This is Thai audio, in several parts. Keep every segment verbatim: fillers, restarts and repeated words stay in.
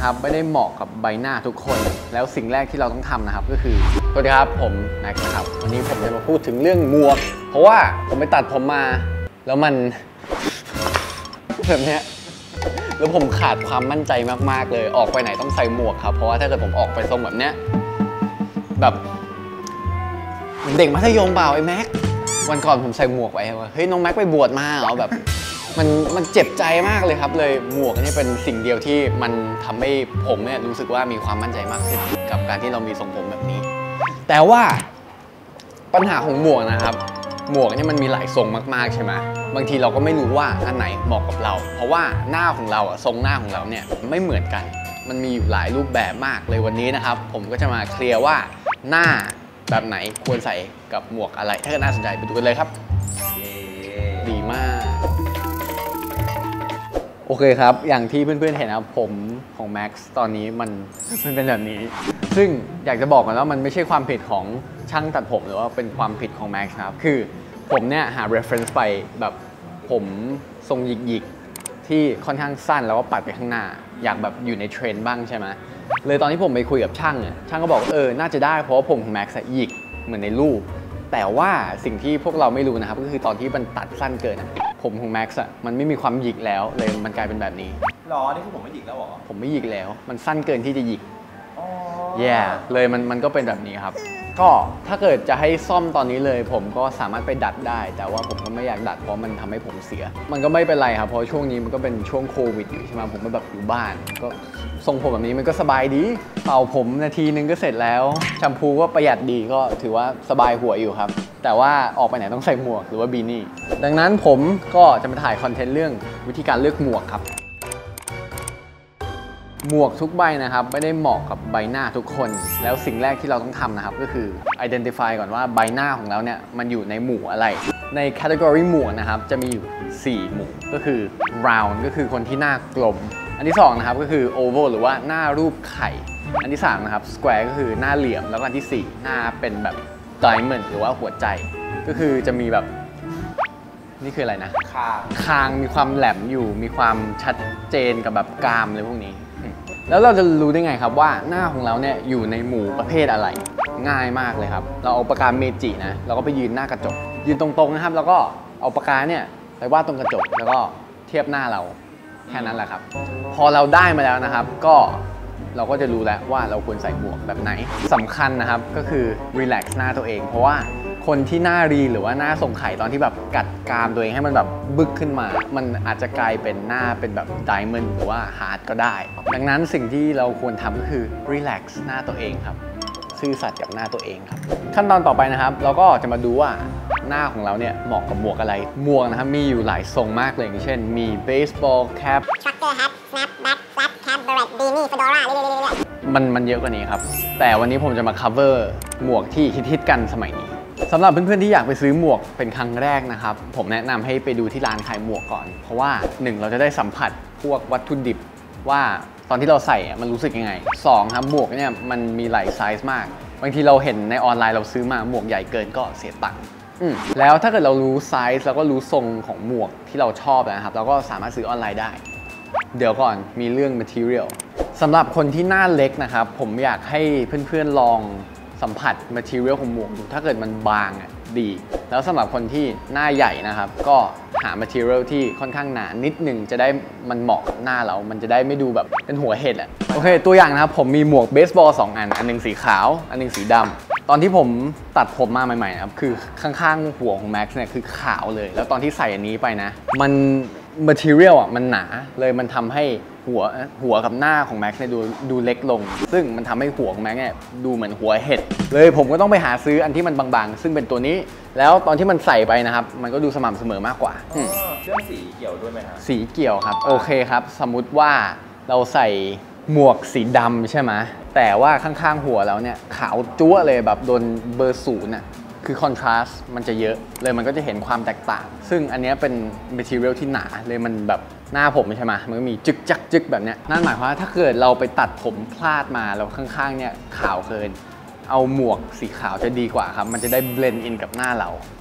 นะครับไม่ได้เหมาะกับใบหน้าทุกคนแล้วสิ่งแรกที่เราต้องทำนะครับก็คือสวัสดีครับผมแม็กซ์ครับวันนี้ผมจะมาพูดถึงเรื่องหมวกเพราะว่าผมไปตัดผมมาแล้วมันแบบเนี้ยแล้วผมขาดความมั่นใจมากๆเลยออกไปไหนต้องใส่หมวกครับเพราะว่าถ้าเกิดผมออกไปทรงแบบเนี้ยแบบเด็กมัธยมเปล่าไอ้แม็กวันก่อนผมใส่หมวกไว้ว่าเฮ้ยน้องแม็กไปบวชมาเหรอแบบมันมันเจ็บใจมากเลยครับเลยหมวกนี่เป็นสิ่งเดียวที่มันทำให้ผมเนี่ยรู้สึกว่ามีความมั่นใจมากขึ้นกับการที่เรามีทรงผมแบบนี้แต่ว่าปัญหาของหมวกนะครับหมวกนี่มันมีหลายทรงมากๆใช่ไหมบางทีเราก็ไม่รู้ว่าอันไหนเหมาะกับเราเพราะว่าหน้าของเราอะทรงหน้าของเราเนี่ยไม่เหมือนกันมันมีอยู่หลายรูปแบบมากเลยวันนี้นะครับผมก็จะมาเคลียร์ว่าหน้าแบบไหนควรใส่กับหมวกอะไรถ้าเกิดน่าสนใจไปดูกันเลยครับดีมากโอเคครับอย่างที่เพื่อนๆเห็นนะครับผมของ Max ตอนนี้มันมันเป็นแบบนี้ซึ่งอยากจะบอกกันว่ามันไม่ใช่ความผิดของช่างตัดผมหรือว่าเป็นความผิดของ Max ครับคือผมเนี่ยหา reference ไปแบบผมทรงหยิกๆที่ค่อนข้างสั้นแล้วก็ปัดไปข้างหน้าอยากแบบอยู่ในเทรนด์บ้างใช่ไหมเลยตอนที่ผมไปคุยกับช่างเนี่ยช่างก็บอกเออน่าจะได้เพราะว่าผมของ Max หยิกเหมือนในรูปแต่ว่าสิ่งที่พวกเราไม่รู้นะครับก็คือตอนที่มันตัดสั้นเกินผมของ Max อะมันไม่มีความหยิกแล้วเลยมันกลายเป็นแบบนี้หรอนี่คือผมไม่หยิกแล้วหรอผมไม่หยิกแล้วมันสั้นเกินที่จะหยิกอ๋อแย่เลยมันมันก็เป็นแบบนี้ครับก็ถ้าเกิดจะให้ซ่อมตอนนี้เลยผมก็สามารถไปดัดได้แต่ว่าผมก็ไม่อยากดัดเพราะมันทำให้ผมเสียมันก็ไม่เป็นไรครับเพราะช่วงนี้มันก็เป็นช่วงโควิดอยู่ใช่ไหมผมก็แบบอยู่บ้านก็ทรงผมแบบนี้มันก็สบายดีเป่าผมนาทีนึงก็เสร็จแล้วแชมพูก็ประหยัดดีก็ถือว่าสบายหัวอยู่ครับแต่ว่าออกไปไหนต้องใส่หมวกหรือว่าบีนี่ดังนั้นผมก็จะมาถ่ายคอนเทนต์เรื่องวิธีการเลือกหมวกครับหมวกทุกใบนะครับไม่ได้เหมาะกับใบหน้าทุกคนแล้วสิ่งแรกที่เราต้องทำนะครับก็คือ identify ก่อนว่าใบหน้าของเราเนี่ยมันอยู่ในหมู่อะไรใน category หมวกนะครับจะมีอยู่สี่หมู่ก็คือ round ก็คือคนที่หน้ากลมอันที่สองนะครับก็คือ oval หรือว่าหน้ารูปไข่อันที่สามนะครับ square ก็คือหน้าเหลี่ยมแล้วก็อันที่สี่หน้าเป็นแบบ diamond หรือว่าหัวใจก็คือจะมีแบบนี่คืออะไรนะคางคางมีความแหลมอยู่มีความชัดเจนกับแบบกรามเลยพวกนี้แล้วเราจะรู้ได้ไงครับว่าหน้าของเราเนี่ยอยู่ในหมู่ประเภทอะไรง่ายมากเลยครับเราเอาปากกาเมจินะเราก็ไปยืนหน้ากระจกยืนตรงๆนะครับแล้วก็เอาปากกาเนี่ยไปวาดตรงกระจกแล้วก็เทียบหน้าเราแค่นั้นแหละครับพอเราได้มาแล้วนะครับก็เราก็จะรู้แล้วว่าเราควรใส่หมวกแบบไหนสำคัญนะครับก็คือรีแลกซ์หน้าตัวเองเพราะว่าคนที่หน้ารีหรือว่าหน้าทรงไข่ตอนที่แบบกัดกรามตัวเองให้มันแบบบึกขึ้นมามันอาจจะกลายเป็นหน้าเป็นแบบไดมอนด์หรือว่าฮาร์ดก็ได้ดังนั้นสิ่งที่เราควรทำก็คือรีแลกซ์หน้าตัวเองครับซื่อสัตย์กับหน้าตัวเองครับขั้นตอนต่อไปนะครับเราก็จะมาดูว่าหน้าของเราเนี่ยเหมาะกับหมวกอะไรหมวกนะครับมีอยู่หลายทรงมากเลยอย่างเช่นมีเบสบอลแคปทรัคเกอร์แฮทสแนปแบ็คแฟลตแคปเบรดบีนี่เฟดอร่าเรื่อยๆมันมันเยอะกว่านี้ครับแต่วันนี้ผมจะมา cover หมวกที่ฮิตๆกันสมัยนี้สำหรับเพื่อนๆที่อยากไปซื้อหมวกเป็นครั้งแรกนะครับผมแนะนำให้ไปดูที่ร้านขายหมวกก่อนเพราะว่าหนึ่งเราจะได้สัมผัสพวกวัตถุดิบว่าตอนที่เราใส่มันรู้สึกยังไงสองครับหมวกเนี่ยมันมีหลายไซส์มากบางทีเราเห็นในออนไลน์เราซื้อมาหมวกใหญ่เกินก็เสียตังค์แล้วถ้าเกิดเรารู้ไซส์แล้วก็รู้ทรงของหมวกที่เราชอบนะครับเราก็สามารถซื้อออนไลน์ได้เดี๋ยวก่อนมีเรื่อง material สำหรับคนที่หน้าเล็กนะครับผมอยากให้เพื่อนๆลองสัมผัส material ของหมวกดูถ้าเกิดมันบางอ่ะดีแล้วสำหรับคนที่หน้าใหญ่นะครับก็หา material ที่ค่อนข้างหนานิดหนึ่งจะได้มันเหมาะกับหน้าเรามันจะได้ไม่ดูแบบเป็นหัวเห็ดอ่ะโอเคตัวอย่างนะครับผมมีหมวกเบสบอลสองอันอันนึงสีขาวอันนึงสีดำตอนที่ผมตัดผมมาใหม่ๆนะครับคือข้างๆหัวของ Max เนี่ยคือขาวเลยแล้วตอนที่ใส่อันนี้ไปนะมัน material อ่ะมันหนาเลยมันทำให้หัวหัวกับหน้าของ Max เนี่ยดูดูเล็กลงซึ่งมันทำให้หัวของ Max เนี่ยดูเหมือนหัวเห็ดเลยผมก็ต้องไปหาซื้ออันที่มันบางๆซึ่งเป็นตัวนี้แล้วตอนที่มันใส่ไปนะครับมันก็ดูสม่ำเสมอมากกว่าเรื่องสีเกี่ยวด้วยไหมครับสีเกี่ยวครับโอเคครับสมมุติว่าเราใส่หมวกสีดำใช่ไหมแต่ว่าข้างๆหัวแล้วเนี่ยขาวจั๊วเลยแบบโดนเบอร์ศูนย์น่ะคือคอนทราสต์มันจะเยอะเลยมันก็จะเห็นความแตกต่างซึ่งอันนี้เป็น material ที่หนาเลยมันแบบหน้าผมใช่ไหมมันก็มีจึกจักจึกแบบเนี้ยนั่นหมายความว่าถ้าเกิดเราไปตัดผมพลาดมาแล้วข้างๆเนี่ยขาวเกินเอาหมวกสีขาวจะดีกว่าครับมันจะได้เบลนด์อินกับหน้าเรา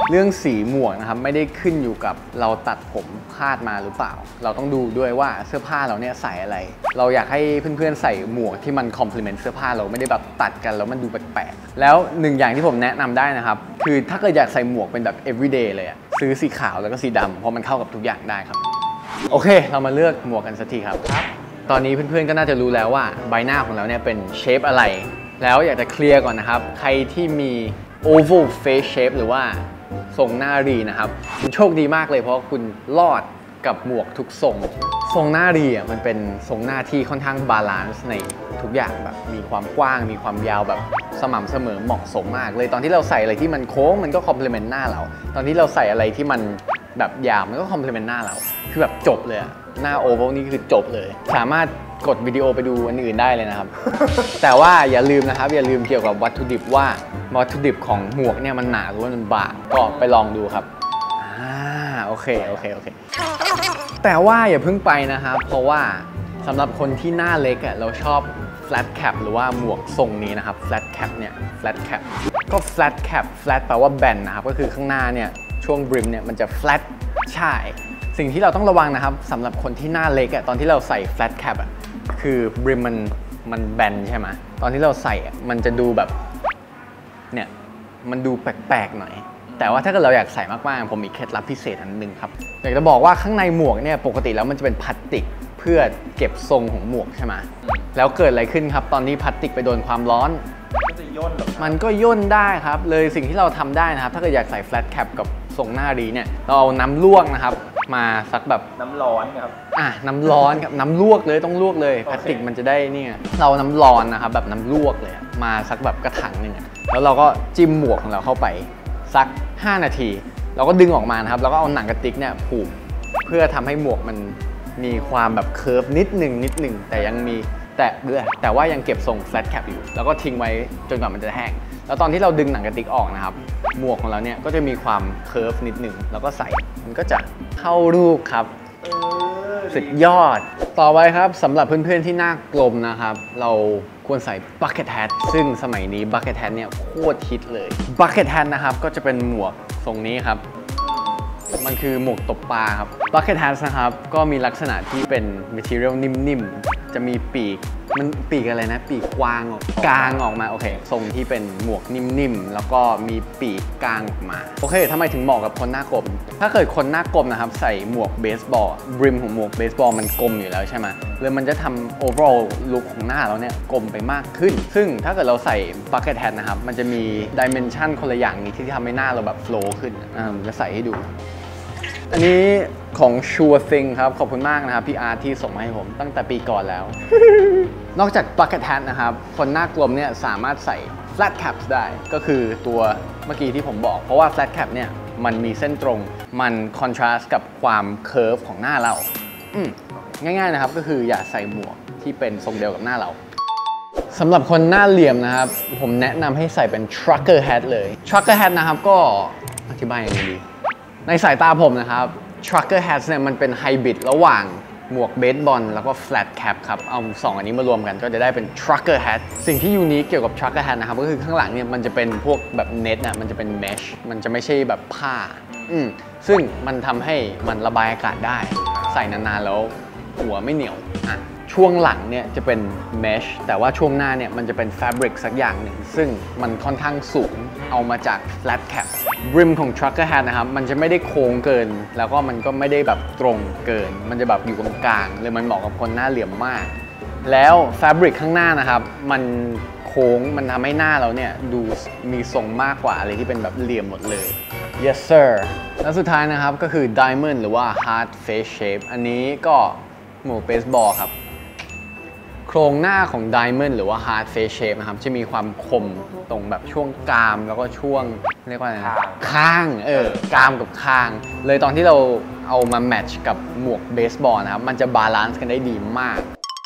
เรื่องสีหมวกนะครับไม่ได้ขึ้นอยู่กับเราตัดผมคาดมาหรือเปล่าเราต้องดูด้วยว่าเสื้อผ้าเราเนี่ยใส่อะไรเราอยากให้เพื่อนๆใส่หมวกที่มัน complement เสื้อผ้าเราไม่ได้แบบตัดกันแล้วมันดูแปลกๆแล้วหนึ่งอย่างที่ผมแนะนำได้นะครับคือถ้าเกิดอยากใส่หมวกเป็นแบบ everyday เลยอะซื้อสีขาวแล้วก็สีดำเพราะมันเข้ากับทุกอย่างได้ครับโอเคเรามาเลือกหมวกกันสักทีครับตอนนี้เพื่อนๆก็น่าจะรู้แล้วว่าใบหน้าของเราเนี่ยเป็นเชฟอะไรแล้วอยากจะเคลียร์ก่อนนะครับใครที่มี oval face shape หรือว่าทรงหน้ารีนะครับคุณโชคดีมากเลยเพราะคุณรอดกับหมวกทุกทรงทรงหน้ารีอ่ะมันเป็นทรงหน้าที่ค่อนข้างบาลานซ์ในทุกอย่างแบบมีความกว้างมีความยาวแบบสม่ำเสมอเหมาะสมมากเลยตอนที่เราใส่อะไรที่มันโค้งมันก็คอมเพลเมนต์หน้าเราตอนที่เราใส่อะไรที่มันแบบยาวมันก็คอมเพลเมนต์หน้าเราคือแบบจบเลยหน้าโอเวลนี่คือจบเลยสามารถกดวิดีโอไปดูอันอื่นได้เลยนะครับ แต่ว่าอย่าลืมนะครับอย่าลืมเกี่ยวกับวัตถุดิบว่าวัตถุดิบของหมวกเนี่ยมันหนาหรือว่ามันบางก็ไปลองดูครับอ่าโอเคโอเคโอเคแต่ว่าอย่าเพิ่งไปนะครับเพราะว่าสำหรับคนที่หน้าเล็กอ่ะเราชอบ flat cap หรือว่าหมวกทรงนี้นะครับ flat cap เนี่ย flat cap ก็ flat cap flat แปลว่าแบนนะครับก็คือข้างหน้าเนี่ยช่วง brim เนี่ยมันจะ flat ใช่สิ่งที่เราต้องระวังนะครับสำหรับคนที่หน้าเล็กอ่ะตอนที่เราใส่ flat cap อ่ะคือ brim มันมันแบนใช่ไหมตอนที่เราใส่อ่ะมันจะดูแบบเนี่ยมันดูแปลกๆหน่อยแต่ว่าถ้าเกิดเราอยากใส่มากๆผมมีเคล็ดลับพิเศษอันนึงครับอยากจะบอกว่าข้างในหมวกเนี่ยปกติแล้วมันจะเป็นพลาสติกเพื่อเก็บทรงของหมวกใช่ไหมแล้วเกิดอะไรขึ้นครับตอนนี้พลาสติกไปโดนความร้อนก็จะย่นหรอมันก็ย่นได้ครับเลยสิ่งที่เราทำได้นะครับถ้าเกิดอยากใส่ flat cap กับทรงหน้ารีเนี่ยเราเอาน้ำลวกนะครับมาสักแบบน้ำร้อนครับอ่ะน้ำร้อนครับน้ำลวกเลยต้องลวกเลยพลาสติกมันจะได้นี่เราน้ำร้อนนะครับแบบน้ำลวกเลยมาสักแบบกระถางหนึ่งแล้วเราก็จิ้มหมวกของเราเข้าไปสักห้านาทีเราก็ดึงออกมานะครับแล้วก็เอาหนังกระติกเนี่ยผูกเพื่อทำให้หมวกมันมีความแบบเคิร์ฟนิดหนึ่งนิดหนึ่งแต่ยังมีแต่เบื่อแต่ว่ายังเก็บทรง flat cap อยู่แล้วก็ทิ้งไว้จนกว่ามันจะแห้งแล้วตอนที่เราดึงหนังกระติกออกนะครับหมวกของเราเนี่ยก็จะมีความเคิร์ฟนิดหนึ่งแล้วก็ใส่มันก็จะเข้ารูปครับสุดยอดต่อไปครับสำหรับเพื่อนๆที่หน้ากลมนะครับเราควรใส่ bucket hat ซึ่งสมัยนี้ bucket hat เนี่ยโคตรฮิตเลย bucket hat นะครับก็จะเป็นหมวกทรงนี้ครับมันคือหมวกตบปลาครับ bucket hat นะครับก็มีลักษณะที่เป็น material นิ่มๆจะมีปีกมันปีกอะไรนะปีกกวางออกกลางออกมาโอเคทรงที่เป็นหมวกนิ่มๆแล้วก็มีปีกกลางออกมาโอเคทำไมถึงเหมาะกับคนหน้ากลมถ้าเกิดคนหน้ากลมนะครับใส่หมวกเบสบอลบริมของหมวกเบสบอลมันกลมอยู่แล้วใช่ไหมเลยมันจะทำ overall look ของหน้าเราเนี่ยกลมไปมากขึ้นซึ่งถ้าเกิดเราใส่ bucket hat นะครับมันจะมี dimension คนละอย่างนี้ที่ทำให้หน้าเราแบบ flow ขึ้นอ่าผมจะใส่ให้ดูอันนี้ของ Sure Thing ครับขอบคุณมากนะครับพี่อาร์ตที่ส่งมาให้ผมตั้งแต่ปีก่อนแล้ว นอกจาก bucket hat นะครับคนหน้ากลมเนี่ยสามารถใส่ flat cap ได้ก็คือตัวเมื่อกี้ที่ผมบอกเพราะว่า flat cap เนี่ยมันมีเส้นตรงมัน contrast กับความ curve ของหน้าเราอืมง่ายๆนะครับก็คืออย่าใส่หมวกที่เป็นทรงเดียวกับหน้าเราสำหรับคนหน้าเหลี่ยมนะครับผมแนะนำให้ใส่เป็น trucker hat เลย trucker hat นะครับก็อธิบายยังไงดีในสายตาผมนะครับ trucker hat เนี่ยมันเป็นไฮบริดระหว่างหมวกเบสบอลแล้วก็ flat cap ครับเอาสองอันนี้มารวมกันก็จะได้เป็น trucker hat สิ่งที่ยูนิคเกี่ยวกับ trucker hat นะครับก็คือข้างหลังเนี่ยมันจะเป็นพวกแบบเน็ตนะมันจะเป็น mesh มันจะไม่ใช่แบบผ้าอืมซึ่งมันทำให้มันระบายอากาศได้ใส่นานๆแล้วหัวไม่เหนียวอ่ะช่วงหลังเนี่ยจะเป็น mesh แต่ว่าช่วงหน้าเนี่ยมันจะเป็น fabric สักอย่างหนึ่งซึ่งมันค่อนข้างสูงเอามาจาก flat cap brim ของ trucker hat นะครับมันจะไม่ได้โค้งเกินแล้วก็มันก็ไม่ได้แบบตรงเกินมันจะแบบอยู่ตรงกลางเลยมันเหมาะกับคนหน้าเหลี่ยมมากแล้ว fabric ข้างหน้านะครับมันโค้งมันทำให้หน้าเราเนี่ยดูมีทรงมากกว่าอะไรที่เป็นแบบเหลี่ยมหมดเลย yes sir แล้วสุดท้ายนะครับก็คือ diamond หรือว่า hard face shape อันนี้ก็หมวกเบสบอลครับโครงหน้าของ Diamond หรือว่า Hard Face Shape นะครับจะมีความคมตรงแบบช่วงกรามแล้วก็ช่วงเรียกว่าอะไรนะข้างเออกรามกับข้างเลยตอนที่เราเอามาแมทช์กับหมวกเบสบอลนะครับมันจะบาลานซ์กันได้ดีมาก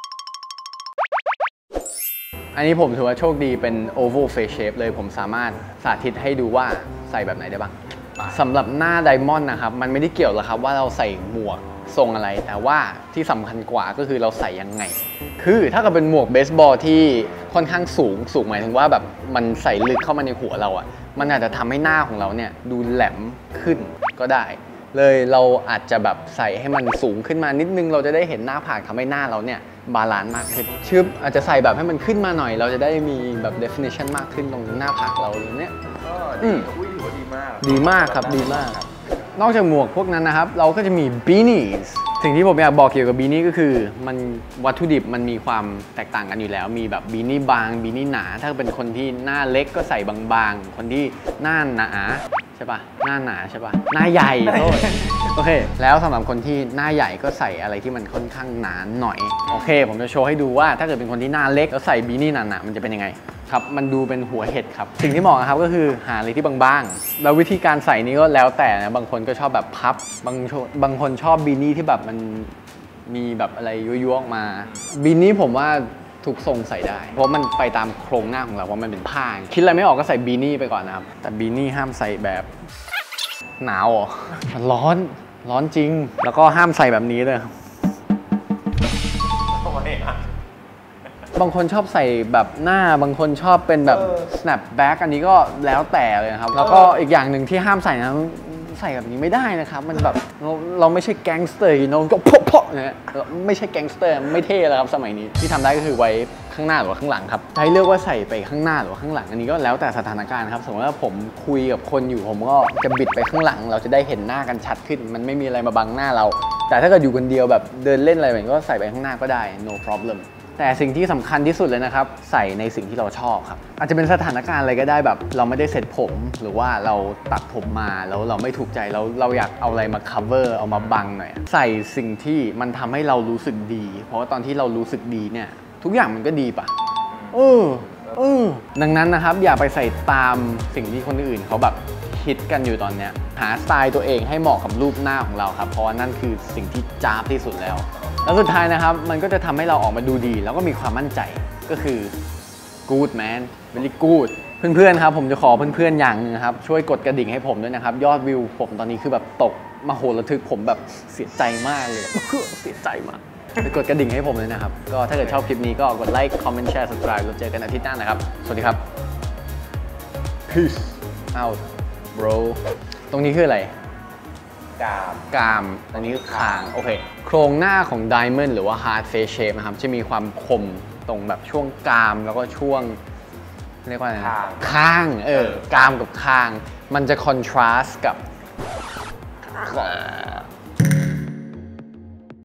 อันนี้ผมถือว่าโชคดีเป็น Oval Face Shape เลยผมสามารถสาธิตให้ดูว่าใส่แบบไหนได้บ้างสำหรับหน้า Diamond นะครับมันไม่ได้เกี่ยวหรอกครับว่าเราใส่หมวกทรงอะไรแต่ว่าที่สำคัญกว่าก็คือเราใส่ยังไงคือถ้าเกิดเป็นหมวกเบสบอลที่ค่อนข้างสูงสูงหมายถึงว่าแบบมันใส่ลึกเข้ามาในหัวเราอะมันอาจจะทำให้หน้าของเราเนี่ยดูแหลมขึ้นก็ได้เลยเราอาจจะแบบใส่ให้มันสูงขึ้นมานิดนึงเราจะได้เห็นหน้าผากทำให้หน้าเราเนี่ยบาลานซ์มากขึ้นชึบอาจจะใส่แบบให้มันขึ้นมาหน่อยเราจะได้มีแบบ definition มากขึ้นตรงหน้าผากเราเลยเนี่ยก็ดีอุ้ยถือว่าดีมากดีมากครับดีมากนอกจากหมวกพวกนั้นนะครับเราก็จะมี beanies สิ่งที่ผมอยากบอกเกี่ยวกับ beanie ก็คือมันวัตถุดิบมันมีความแตกต่างกันอยู่แล้วมีแบบ beanie บาง beanie หนาถ้าเป็นคนที่หน้าเล็กก็ใส่บางๆคนที่หน้าหนาใช่ปะหน้าหนาใช่ปะหน้าใหญ่โทษโอเคแล้วสำหรับคนที่หน้าใหญ่ก็ใส่อะไรที่มันค่อนข้างหนาหน่อยโอเคผมจะโชว์ให้ดูว่าถ้าเกิดเป็นคนที่หน้าเล็กแล้วใส่ beanie หนาๆมันจะเป็นยังไงครับมันดูเป็นหัวเห็ดครับสิ่งที่เหมาะครับก็คือหาอะไรที่บางๆแล้ววิธีการใส่นี้ก็แล้วแต่นะบางคนก็ชอบแบบพับบางบางคนชอบบีนี่ที่แบบมันมีแบบอะไรยั่วๆออกมาบีนี่ผมว่าทุกทรงใส่ได้เพราะมันไปตามโครงหน้าของเราว่ามันเป็นผ้าคิดอะไรไม่ออกก็ใส่บีนี่ไปก่อนนะครับแต่บีนี่ห้ามใส่แบบหนาวอ๋อมันร้อนร้อนจริงแล้วก็ห้ามใส่แบบนี้เลยบางคนชอบใส่แบบหน้าบางคนชอบเป็นแบบ snapback อันนี้ก็แล้วแต่เลยครับแล้วก็อีกอย่างหนึ่งที่ห้ามใส่นะใส่แบบนี้ไม่ได้นะครับมันแบบเราเราไม่ใช่แก๊งสเตอร์เนาะก็เพาะๆเนี่ยไม่ใช่แก๊งสเตอร์ไม่เท่แล้วครับสมัยนี้ที่ทำได้ก็คือไว้ข้างหน้าหรือว่าข้างหลังครับใช้เลือกว่าใส่ไปข้างหน้าหรือว่าข้างหลังอันนี้ก็แล้วแต่สถานการณ์ครับสมมติว่าผมคุยกับคนอยู่ผมก็จะบิดไปข้างหลังเราจะได้เห็นหน้ากันชัดขึ้นมันไม่มีอะไรมาบังหน้าเราแต่ถ้าเกิดอยู่คนเดียวแบบเดินเล่นอะไรแบบนี้ก็ใส่ไปข้างหน้าก็ได้ no problemแต่สิ่งที่สำคัญที่สุดเลยนะครับใส่ในสิ่งที่เราชอบครับอาจจะเป็นสถานการณ์อะไรก็ได้แบบเราไม่ได้เซ็ตผมหรือว่าเราตัดผมมาแล้วเราไม่ถูกใจแล้วเราอยากเอาอะไรมา cover เอามาบังหน่อยใส่สิ่งที่มันทำให้เรารู้สึกดีเพราะว่าตอนที่เรารู้สึกดีเนี่ยทุกอย่างมันก็ดีปะเออเออดังนั้นนะครับอย่าไปใส่ตามสิ่งที่คนอื่นเขาแบบฮิตกันอยู่ตอนเนี้ยหาสไตล์ตัวเองให้เหมาะกับรูปหน้าของเราครับเพราะว่านั่นคือสิ่งที่จ้าบที่สุดแล้วแล้วสุดท้ายนะครับมันก็จะทำให้เราออกมาดูดีแล้วก็มีความมั่นใจก็คือ good man very good เพื่อนๆครับผมจะขอเพื่อนๆอย่างนึงครับช่วยกดกระดิ่งให้ผมด้วยนะครับยอดวิวผมตอนนี้คือแบบตกมโหฬารทึกผมแบบเสียใจมากเลยเสียใจมากไปกดกระดิ่งให้ผมเลยนะครับก็ถ้าเกิดชอบคลิปนี้ก็กดไลค์คอมเมนต์แชร์ subscribe แล้วเจอกันอาทิตย์หน้านะครับสวัสดีครับ peace out bro ตรงนี้คืออะไรกามกามอันนี้คือคางโอเคโครงหน้าของ Diamond หรือว่า Hard Face Shape นะครับจะมีความคมตรงแบบช่วงกามแล้วก็ช่วงเรียกว่าอะไรนะข้างเออกามกับข้างมันจะคอนทราสต์กับ